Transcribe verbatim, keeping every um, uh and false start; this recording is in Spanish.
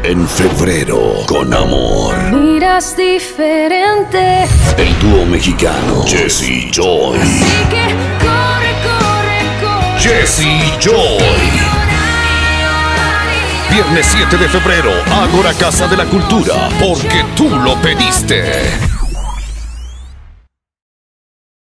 En febrero, con amor. Miras diferente. El dúo mexicano Jesse Joy. Así que corre, corre, corre. Jesse Joy. Viernes siete de febrero, Ágora Casa de la Cultura, porque tú lo pediste.